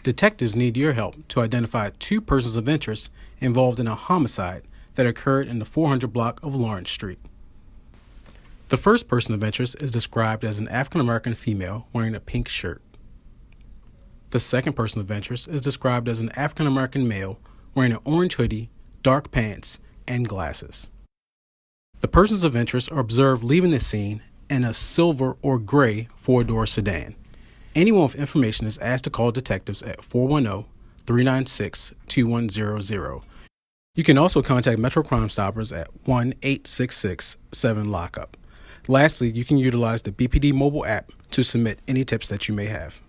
Detectives need your help to identify two persons of interest involved in a homicide that occurred in the 400 block of Lawrence Street. The first person of interest is described as an African-American female wearing a pink shirt. The second person of interest is described as an African-American male wearing an orange hoodie, dark pants, and glasses. The persons of interest are observed leaving the scene in a silver or gray four-door sedan. Anyone with information is asked to call detectives at 410-396-2100. You can also contact Metro Crime Stoppers at 1-866-7-LOCKUP. Lastly, you can utilize the BPD mobile app to submit any tips that you may have.